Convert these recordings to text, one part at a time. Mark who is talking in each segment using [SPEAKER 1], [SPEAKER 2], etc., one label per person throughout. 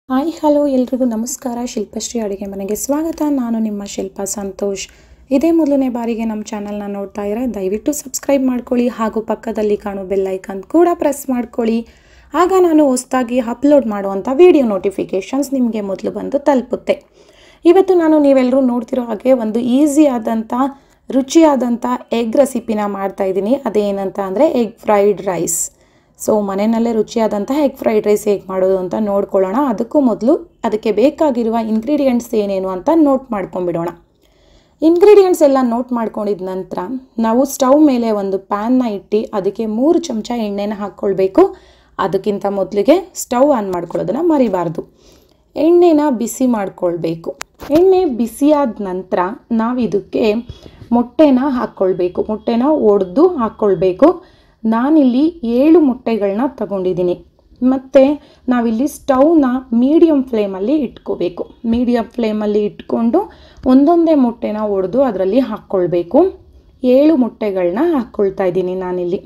[SPEAKER 1] Hi hello ಎಲ್ರಿಗೂ ನಮಸ್ಕಾರ. ಶಿಲ್ಪಶ್ರೀ ಅಡುಗೆ ಮನೆಗೆ ಸ್ವಾಗತ. ನಾನು ನಿಮ್ಮ ಶಿಲ್ಪಾ ಸಂತೋಷ್. ಇದೇ ಮೊದಲನೇ ಬಾರಿಗೆ ನಮ್ಮ ಚಾನಲ್ನ ನೋಡ್ತಾ ಇದ್ರೆ ದಯವಿಟ್ಟು ಸಬ್ಸ್ಕ್ರೈಬ್ ಮಾಡ್ಕೊಳ್ಳಿ ಹಾಗೂ ಪಕ್ಕದಲ್ಲಿ ಕಾಣೋ ಬೆಲ್ ಐಕಾನ್ ಕೂಡ ಪ್ರೆಸ್ ಮಾಡ್ಕೊಳ್ಳಿ. ಆಗ ನಾನು ಹೊಸದಾಗಿ ಅಪ್ಲೋಡ್ ಮಾಡುವಂಥ ವಿಡಿಯೋ ನೋಟಿಫಿಕೇಷನ್ಸ್ ನಿಮಗೆ ಮೊದಲು ಬಂದು ತಲುಪುತ್ತೆ. ಇವತ್ತು ನಾನು ನೀವೆಲ್ಲರೂ ನೋಡ್ತಿರೋ ಹಾಗೆ ಒಂದು ಈಸಿ ಆದಂಥ ರುಚಿಯಾದಂಥ ಎಗ್ ರೆಸಿಪಿನ ಮಾಡ್ತಾಯಿದ್ದೀನಿ. ಅದೇನಂತ ಅಂದರೆ ಎಗ್ ಫ್ರೈಡ್ ರೈಸ್. ಸೊ ಮನೆಯಲ್ಲೇ ರುಚಿಯಾದಂತಹ ಎಗ್ ಫ್ರೈಡ್ ರೈಸ್ ಹೇಗೆ ಮಾಡೋದು ಅಂತ ನೋಡ್ಕೊಳ್ಳೋಣ. ಅದಕ್ಕೂ ಮೊದಲು ಅದಕ್ಕೆ ಬೇಕಾಗಿರುವ ಇಂಗ್ರೀಡಿಯೆಂಟ್ಸ್ ಏನೇನು ಅಂತ ನೋಟ್ ಮಾಡ್ಕೊಂಡ್ಬಿಡೋಣ. ಇಂಗ್ರೀಡಿಯೆಂಟ್ಸ್ ಎಲ್ಲ ನೋಟ್ ಮಾಡ್ಕೊಂಡಿದ ನಂತರ ನಾವು ಸ್ಟವ್ ಮೇಲೆ ಒಂದು ಪ್ಯಾನ್ನ ಇಟ್ಟು ಅದಕ್ಕೆ 3 ಚಮಚ ಎಣ್ಣೆನ ಹಾಕ್ಕೊಳ್ಬೇಕು. ಅದಕ್ಕಿಂತ ಮೊದಲಿಗೆ ಸ್ಟವ್ ಆನ್ ಮಾಡ್ಕೊಳ್ಳೋದನ್ನು ಮರಿಬಾರ್ದು. ಎಣ್ಣೆನ ಬಿಸಿ ಮಾಡ್ಕೊಳ್ಬೇಕು. ಎಣ್ಣೆ ಬಿಸಿಯಾದ ನಂತರ ನಾವು ಇದಕ್ಕೆ ಮೊಟ್ಟೆನ ಹಾಕ್ಕೊಳ್ಬೇಕು. ಮೊಟ್ಟೆನ ಒಡೆದು ಹಾಕ್ಕೊಳ್ಬೇಕು. ನಾನಿಲ್ಲಿ 7 ಮೊಟ್ಟೆಗಳನ್ನ ತಗೊಂಡಿದ್ದೀನಿ. ಮತ್ತು ನಾವಿಲ್ಲಿ ಸ್ಟವ್ನ ಮೀಡಿಯಮ್ ಫ್ಲೇಮಲ್ಲಿ ಇಟ್ಕೋಬೇಕು. ಮೀಡಿಯಮ್ ಫ್ಲೇಮಲ್ಲಿ ಇಟ್ಕೊಂಡು ಒಂದೊಂದೇ ಮೊಟ್ಟೆನ ಒಡೆದು ಅದರಲ್ಲಿ ಹಾಕ್ಕೊಳ್ಬೇಕು. 7 ಮೊಟ್ಟೆಗಳನ್ನ ಹಾಕ್ಕೊಳ್ತಾ ಇದ್ದೀನಿ ನಾನಿಲ್ಲಿ.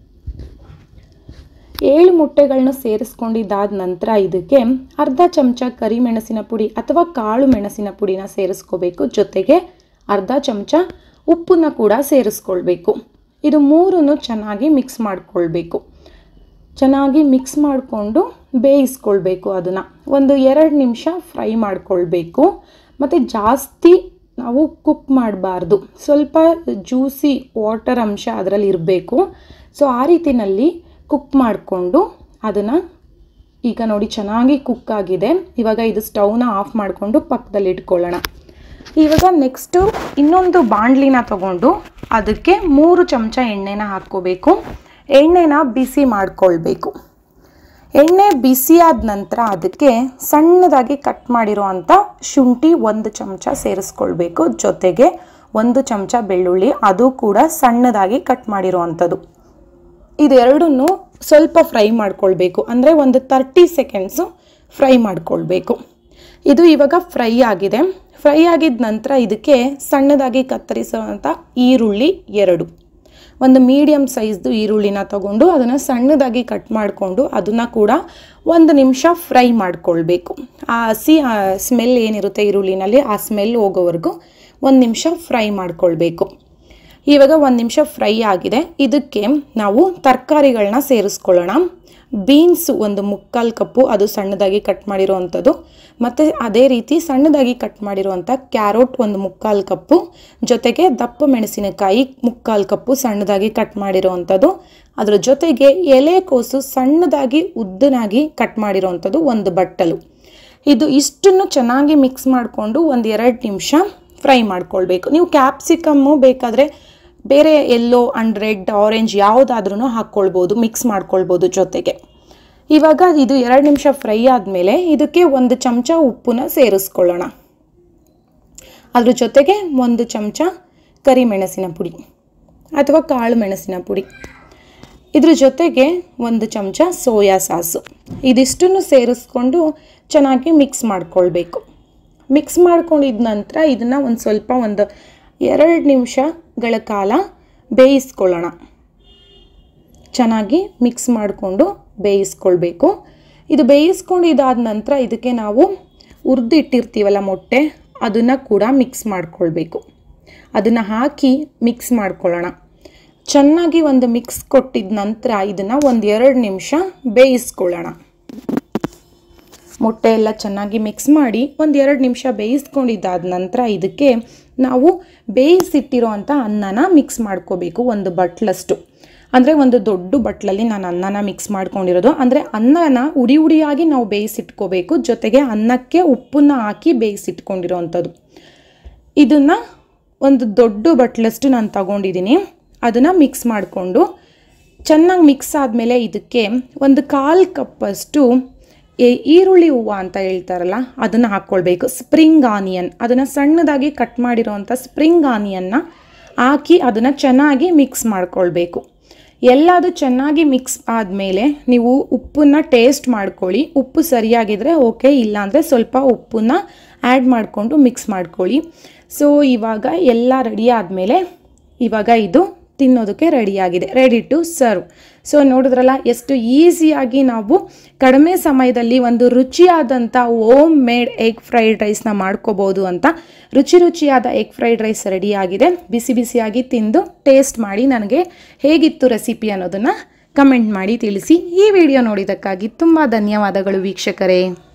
[SPEAKER 1] 7 ಮೊಟ್ಟೆಗಳನ್ನ ಸೇರಿಸ್ಕೊಂಡಿದ್ದಾದ ನಂತರ ಇದಕ್ಕೆ ಅರ್ಧ ಚಮಚ ಕರಿಮೆಣಸಿನ ಪುಡಿ ಅಥವಾ ಕಾಳು ಮೆಣಸಿನ ಪುಡಿನ ಸೇರಿಸ್ಕೋಬೇಕು. ಜೊತೆಗೆ ಅರ್ಧ ಚಮಚ ಉಪ್ಪನ್ನ ಕೂಡ ಸೇರಿಸ್ಕೊಳ್ಬೇಕು. ಇದು ಮೂರನ್ನು ಚೆನ್ನಾಗಿ ಮಿಕ್ಸ್ ಮಾಡ್ಕೊಳ್ಬೇಕು. ಚೆನ್ನಾಗಿ ಮಿಕ್ಸ್ ಮಾಡಿಕೊಂಡು ಬೇಯಿಸ್ಕೊಳ್ಬೇಕು. ಅದನ್ನು ಒಂದು 2 ನಿಮಿಷ ಫ್ರೈ ಮಾಡ್ಕೊಳ್ಬೇಕು. ಮತ್ತು ಜಾಸ್ತಿ ನಾವು ಕುಕ್ ಮಾಡಬಾರ್ದು. ಸ್ವಲ್ಪ ಜ್ಯೂಸಿ ವಾಟರ್ ಅಂಶ ಅದರಲ್ಲಿ ಇರಬೇಕು. ಸೊ ಆ ರೀತಿಯಲ್ಲಿ ಕುಕ್ ಮಾಡಿಕೊಂಡು ಅದನ್ನು ಈಗ ನೋಡಿ ಚೆನ್ನಾಗಿ ಕುಕ್ ಆಗಿದೆ. ಇವಾಗ ಇದು ಸ್ಟವ್ನ ಆಫ್ ಮಾಡಿಕೊಂಡು ಪಕ್ಕದಲ್ಲಿ ಇಟ್ಕೊಳ್ಳೋಣ. ಇವಾಗ ನೆಕ್ಸ್ಟು ಇನ್ನೊಂದು ಬಾಣಲಿನ ತಗೊಂಡು ಅದಕ್ಕೆ 3 ಚಮಚ ಎಣ್ಣೆನ ಹಾಕ್ಕೋಬೇಕು. ಎಣ್ಣೆನ ಬಿಸಿ ಮಾಡ್ಕೊಳ್ಬೇಕು. ಎಣ್ಣೆ ಬಿಸಿಯಾದ ನಂತರ ಅದಕ್ಕೆ ಸಣ್ಣದಾಗಿ ಕಟ್ ಮಾಡಿರುವಂಥ ಶುಂಠಿ 1 ಚಮಚ ಸೇರಿಸ್ಕೊಳ್ಬೇಕು. ಜೊತೆಗೆ 1 ಚಮಚ ಬೆಳ್ಳುಳ್ಳಿ, ಅದು ಕೂಡ ಸಣ್ಣದಾಗಿ ಕಟ್ ಮಾಡಿರುವಂಥದ್ದು. ಇದೆರಡನ್ನು ಸ್ವಲ್ಪ ಫ್ರೈ ಮಾಡ್ಕೊಳ್ಬೇಕು. ಅಂದರೆ ಒಂದು 30 ಸೆಕೆಂಡ್ಸು ಫ್ರೈ ಮಾಡ್ಕೊಳ್ಬೇಕು. ಇದು ಇವಾಗ ಫ್ರೈ ಆಗಿದೆ. ಫ್ರೈ ಆಗಿದ ನಂತರ ಇದಕ್ಕೆ ಸಣ್ಣದಾಗಿ ಕತ್ತರಿಸುವಂಥ ಈರುಳ್ಳಿ 2, ಒಂದು ಮೀಡಿಯಮ್ ಸೈಜ್ದು ಈರುಳ್ಳಿನ ತಗೊಂಡು ಅದನ್ನು ಸಣ್ಣದಾಗಿ ಕಟ್ ಮಾಡಿಕೊಂಡು ಅದನ್ನು ಕೂಡ 1 ನಿಮಿಷ ಫ್ರೈ ಮಾಡ್ಕೊಳ್ಬೇಕು. ಆ ಹಸಿ ಸ್ಮೆಲ್ ಏನಿರುತ್ತೆ ಈರುಳ್ಳಿನಲ್ಲಿ, ಆ ಸ್ಮೆಲ್ ಹೋಗೋವರೆಗೂ 1 ನಿಮಿಷ ಫ್ರೈ ಮಾಡ್ಕೊಳ್ಬೇಕು. ಇವಾಗ 1 ನಿಮಿಷ ಫ್ರೈ ಆಗಿದೆ. ಇದಕ್ಕೆ ನಾವು ತರಕಾರಿಗಳನ್ನ ಸೇರಿಸ್ಕೊಳ್ಳೋಣ. ಬೀನ್ಸ್ 1/4 ಕಪ್ಪು, ಅದು ಸಣ್ಣದಾಗಿ ಕಟ್ ಮಾಡಿರುವಂಥದ್ದು. ಮತ್ತು ಅದೇ ರೀತಿ ಸಣ್ಣದಾಗಿ ಕಟ್ ಮಾಡಿರುವಂಥ ಕ್ಯಾರೋಟ್ 1/4 ಕಪ್ಪು. ಜೊತೆಗೆ ದಪ್ಪ ಮೆಣಸಿನಕಾಯಿ 3/4 ಕಪ್ಪು ಸಣ್ಣದಾಗಿ ಕಟ್ ಮಾಡಿರುವಂಥದ್ದು. ಅದರ ಜೊತೆಗೆ ಎಲೆಕೋಸು ಸಣ್ಣದಾಗಿ ಉದ್ದನಾಗಿ ಕಟ್ ಮಾಡಿರುವಂಥದ್ದು 1 ಬಟ್ಟಲು. ಇದು ಇಷ್ಟನ್ನು ಚೆನ್ನಾಗಿ ಮಿಕ್ಸ್ ಮಾಡಿಕೊಂಡು 1-2 ನಿಮಿಷ ಫ್ರೈ ಮಾಡ್ಕೊಳ್ಬೇಕು. ನೀವು ಕ್ಯಾಪ್ಸಿಕಮ್ಮು ಬೇಕಾದರೆ ಬೇರೆ ಯೆಲ್ಲೋ ಆ್ಯಂಡ್ ರೆಡ್ ಆರೆಂಜ್ ಯಾವುದಾದ್ರೂ ಹಾಕ್ಕೊಳ್ಬೋದು, ಮಿಕ್ಸ್ ಮಾಡ್ಕೊಳ್ಬೋದು ಜೊತೆಗೆ. ಇವಾಗ ಇದು 2 ನಿಮಿಷ ಫ್ರೈ ಆದಮೇಲೆ ಇದಕ್ಕೆ 1 ಚಮಚ ಉಪ್ಪನ್ನ ಸೇರಿಸ್ಕೊಳ್ಳೋಣ. ಅದ್ರ ಜೊತೆಗೆ 1 ಚಮಚ ಕರಿಮೆಣಸಿನ ಪುಡಿ ಅಥವಾ ಕಾಳು ಮೆಣಸಿನ ಪುಡಿ, ಇದ್ರ ಜೊತೆಗೆ 1 ಚಮಚ ಸೋಯಾ ಸಾಸು. ಇದಿಷ್ಟನ್ನು ಸೇರಿಸ್ಕೊಂಡು ಚೆನ್ನಾಗಿ ಮಿಕ್ಸ್ ಮಾಡ್ಕೊಳ್ಬೇಕು. ಮಿಕ್ಸ್ ಮಾಡ್ಕೊಂಡಿದ ನಂತರ ಇದನ್ನು ಒಂದು 2 ನಿಮಿಷಗಳ ಕಾಲ ಬೇಯಿಸ್ಕೊಳ್ಳೋಣ. ಚೆನ್ನಾಗಿ ಮಿಕ್ಸ್ ಮಾಡಿಕೊಂಡು ಬೇಯಿಸ್ಕೊಳ್ಬೇಕು. ಇದು ಬೇಯಿಸ್ಕೊಂಡು ಇದಾದ ನಂತರ ಇದಕ್ಕೆ ನಾವು ಹುರಿದಿಟ್ಟಿರ್ತೀವಲ್ಲ ಮೊಟ್ಟೆ, ಅದನ್ನು ಕೂಡ ಮಿಕ್ಸ್ ಮಾಡ್ಕೊಳ್ಬೇಕು. ಅದನ್ನು ಹಾಕಿ ಮಿಕ್ಸ್ ಮಾಡ್ಕೊಳ್ಳೋಣ. ಚೆನ್ನಾಗಿ ಒಂದು ಮಿಕ್ಸ್ ಕೊಟ್ಟಿದ ನಂತರ ಇದನ್ನು 1-2 ನಿಮಿಷ ಬೇಯಿಸ್ಕೊಳ್ಳೋಣ. ಮೊಟ್ಟೆ ಎಲ್ಲ ಚೆನ್ನಾಗಿ ಮಿಕ್ಸ್ ಮಾಡಿ 1-2 ನಿಮಿಷ ಬೇಯಿಸ್ಕೊಂಡಿದ್ದಾದ ನಂತರ ಇದಕ್ಕೆ ನಾವು ಬೇಯಿಸಿಟ್ಟಿರೋ ಅಂಥ ಅನ್ನನ ಮಿಕ್ಸ್ ಮಾಡ್ಕೋಬೇಕು. 1 ಬಟ್ಲಷ್ಟು, ಅಂದರೆ ಒಂದು ದೊಡ್ಡ ಬಟ್ಲಲ್ಲಿ ನಾನು ಅನ್ನನ ಮಿಕ್ಸ್ ಮಾಡ್ಕೊಂಡಿರೋದು. ಅಂದರೆ ಅನ್ನನ ಉಡಿಯಾಗಿ ನಾವು ಬೇಯಿಸಿಟ್ಕೋಬೇಕು. ಜೊತೆಗೆ ಅನ್ನಕ್ಕೆ ಉಪ್ಪನ್ನ ಹಾಕಿ ಬೇಯಿಸಿಟ್ಕೊಂಡಿರೋವಂಥದ್ದು. ಇದನ್ನು ಒಂದು ದೊಡ್ಡ ಬಟ್ಲಷ್ಟು ನಾನು ತಗೊಂಡಿದ್ದೀನಿ. ಅದನ್ನು ಮಿಕ್ಸ್ ಮಾಡಿಕೊಂಡು ಚೆನ್ನಾಗಿ ಮಿಕ್ಸ್ ಆದಮೇಲೆ ಇದಕ್ಕೆ 1/4 ಕಪ್ಪಷ್ಟು ಈರುಳ್ಳಿ ಹೂವು ಅಂತ ಹೇಳ್ತಾರಲ್ಲ, ಅದನ್ನು ಹಾಕ್ಕೊಳ್ಬೇಕು. ಸ್ಪ್ರಿಂಗ್ ಆನಿಯನ್, ಅದನ್ನು ಸಣ್ಣದಾಗಿ ಕಟ್ ಮಾಡಿರೋವಂಥ ಸ್ಪ್ರಿಂಗ್ ಆನಿಯನ್ನ ಹಾಕಿ ಅದನ್ನು ಚೆನ್ನಾಗಿ ಮಿಕ್ಸ್ ಮಾಡ್ಕೊಳ್ಬೇಕು. ಎಲ್ಲದು ಚೆನ್ನಾಗಿ ಮಿಕ್ಸ್ ಆದಮೇಲೆ ನೀವು ಉಪ್ಪನ್ನು ಟೇಸ್ಟ್ ಮಾಡ್ಕೊಳ್ಳಿ. ಉಪ್ಪು ಸರಿಯಾಗಿದ್ದರೆ ಓಕೆ, ಇಲ್ಲಾಂದರೆ ಸ್ವಲ್ಪ ಉಪ್ಪನ್ನು ಆ್ಯಡ್ ಮಾಡಿಕೊಂಡು ಮಿಕ್ಸ್ ಮಾಡ್ಕೊಳ್ಳಿ. ಸೊ ಇವಾಗ ಎಲ್ಲ ರೆಡಿ ಆದಮೇಲೆ ಇವಾಗ ಇದು ತಿನ್ನೋದಕ್ಕೆ ರೆಡಿಯಾಗಿದೆ, ರೆಡಿ ಟು ಸರ್ವ್. ಸೊ ನೋಡಿದ್ರಲ್ಲ ಎಷ್ಟು ಈಸಿಯಾಗಿ ನಾವು ಕಡಿಮೆ ಸಮಯದಲ್ಲಿ ಒಂದು ರುಚಿಯಾದಂಥ ಹೋಮ್ ಮೇಡ್ ಎಗ್ ಫ್ರೈಡ್ ರೈಸ್ನ ಮಾಡ್ಕೋಬೋದು ಅಂತ. ರುಚಿಯಾದ ಎಗ್ ಫ್ರೈಡ್ ರೈಸ್ ರೆಡಿಯಾಗಿದೆ. ಬಿಸಿ ಬಿಸಿಯಾಗಿ ತಿಂದು ಟೇಸ್ಟ್ ಮಾಡಿ ನನಗೆ ಹೇಗಿತ್ತು ರೆಸಿಪಿ ಅನ್ನೋದನ್ನು ಕಮೆಂಟ್ ಮಾಡಿ ತಿಳಿಸಿ. ಈ ವಿಡಿಯೋ ನೋಡಿದ್ದಕ್ಕಾಗಿ ತುಂಬ ಧನ್ಯವಾದಗಳು ವೀಕ್ಷಕರೇ.